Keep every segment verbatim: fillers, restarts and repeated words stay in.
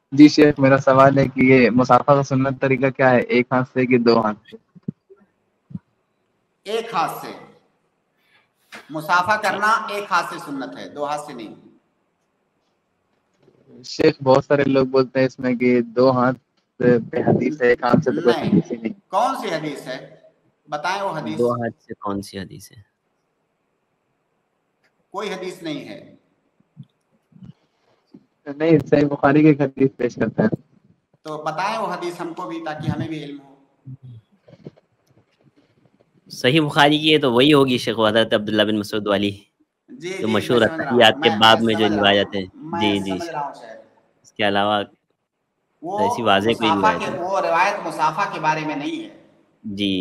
جی شیخ، میرا سوال ہے کہ یہ مسافہ کا سنت طریقہ کیا ہے، ایک ہاتھ سے کہ دو ہاتھ سے؟ ایک ہاتھ سے مسافہ جی کرنا ایک ہاتھ سے سنت ہے، دو ہاتھ سے نہیں۔ شیخ بہت سارے لوگ بولتے ہیں اس میں کہ دو ہاتھ پہ حدیث ہے، ایک ہاتھ سے تو کوئی نہیں، حدیث ہی نہیں۔ کون سی حدیث ہے بتائیں وہ حدیث؟ دو ہاتھ سے کون سی حدیث ہے؟ کوئی حدیث نہیں ہے۔ نہیں، صحیح بخاری کی ایک حدیث پیش کرتا ہے۔ تو بتائیں وہ حدیث ہم کو بھی، تاکہ ہمیں بھی علم ہو۔ صحیح بخاری کی ہے تو وہی ہوگی شیخ، حضرت عبداللہ بن مسعود والی، جی جو جی، میں مشہور سمجھ رہا ہوں، اتحیات کے میں میں باب میں جو سمجھ رہا روایت ہے۔ ہوں، میں جی جی سمجھ رہا شیخ، ہوں شاید اس کے علاوہ وہ ایسی واضح کوئی مسافہ روایت کے، نہیں۔ وہ روایت مسافہ کے بارے میں نہیں ہے۔ جی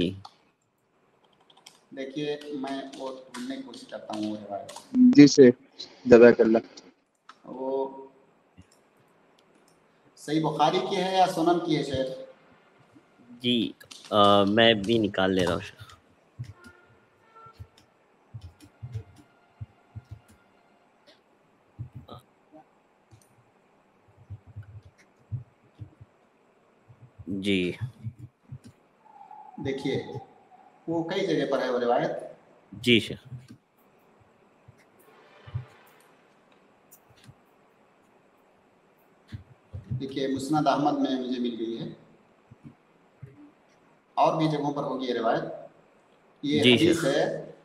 دیکھیے میں وہ ڈھونڈنے کی کوشش کرتا ہوں وہ روایت۔ جی شیخ، جزاک اللہ۔ وہ صحیح بخاری کی ہے یا سنن کی ہے شیخ؟ جی آ, میں بھی نکال لے رہا ہوں شیخ۔ جی دیکھیے وہ کئی جگہ پر ہے وہ روایت۔ جی شیخ، دیکھیے مسند احمد میں مجھے مل گئی ہے، اور بھی جگہوں پر ہوگی یہ روایت۔ یہ جی حدیث شیخ، ہے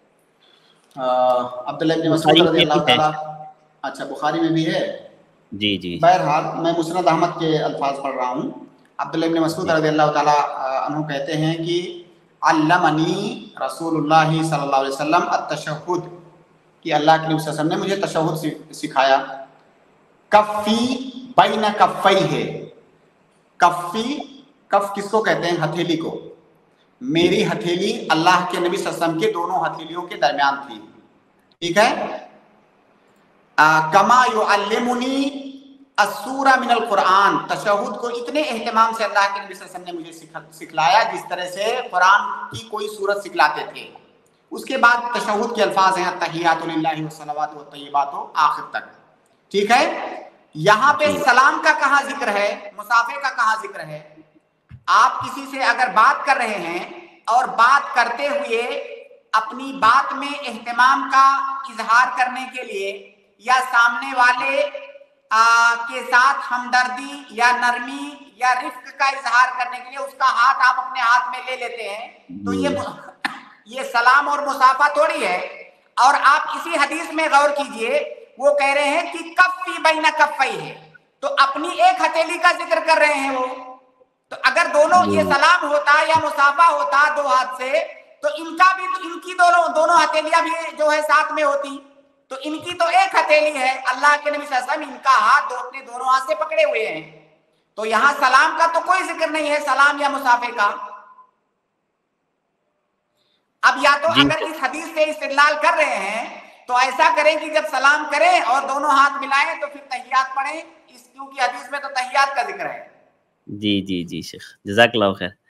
عبداللہ بن مسعود بخاری رضی میں بھی اللہ ہے تعالیٰ۔ شیخ۔ اچھا بخاری میں بھی ہے۔ جی جی بہرحال میں مسند احمد کے الفاظ پڑھ رہا ہوں۔ عبداللہ بن مسعود جی رضی اللہ تعالیٰ عنہ کہتے ہیں کہ علمنی رسول اللہ صلی اللہ علیہ وسلم التشہد، کہ اللہ کے نبی صلی اللہ علیہ وسلم نے مجھے تشہد سکھایا۔ کفی بین کفی ہے، کفی، کف کس کو کہتے ہیں؟ ہتھیلی کو۔ جی میری ہتھیلی اللہ کے نبی صلی اللہ علیہ وسلم کے دونوں ہتھیلیوں کے درمیان تھی، ٹھیک ہے؟ کما یعلمنی السورہ من القرآن، تشہد کو اتنے اہتمام سے اللہ کے نبی صلی اللہ علیہ وسلم نے مجھے سکھلایا جس طرح سے قرآن کی کوئی سورت سکھلاتے تھے۔ اس کے بعد تشہد کے الفاظ ہیں التحیات للہ والصلوات والطیبات، آخر تک، ٹھیک ہے؟ یہاں پہ جی سلام کا کہاں ذکر ہے، مسافے کا کہاں ذکر ہے؟ آپ کسی سے اگر بات کر رہے ہیں اور بات کرتے ہوئے اپنی بات میں اہتمام کا اظہار کرنے کے لیے یا سامنے والے کے ساتھ ہمدردی یا نرمی یا رفق کا اظہار کرنے کے لیے اس کا ہاتھ آپ اپنے ہاتھ میں لے لیتے ہیں، تو جی یہ یہ سلام اور مصافحہ تھوڑی ہے۔ اور آپ اسی حدیث میں غور کیجئے، وہ کہہ رہے ہیں کہ کفی بین کفی ہے، تو اپنی ایک ہتھیلی کا ذکر کر رہے ہیں وہ۔ تو اگر دونوں جی یہ سلام ہوتا یا مصافحہ ہوتا دو ہاتھ سے، تو ان کا بھی، ان کی دونوں دونوں ہتھیلیاں بھی جو ہے ساتھ میں ہوتی، تو ان کی تو ایک ہتھیلی ہے، اللہ کے نبی صلی اللہ علیہ وسلم ان کا ہاتھ دو اپنے دونوں ہاتھ سے پکڑے ہوئے ہیں، تو یہاں سلام کا تو کوئی ذکر نہیں ہے، سلام یا مصافحے کا۔ اب یا تو جی اگر اس حدیث سے استدلال کر رہے ہیں تو ایسا کریں کہ جب سلام کریں اور دونوں ہاتھ ملائیں تو پھر تحیات پڑھیں، اس کیونکہ حدیث میں تو تحیات کا ذکر ہے۔ جی جی جی شیخ، جزاک اللہ خیر۔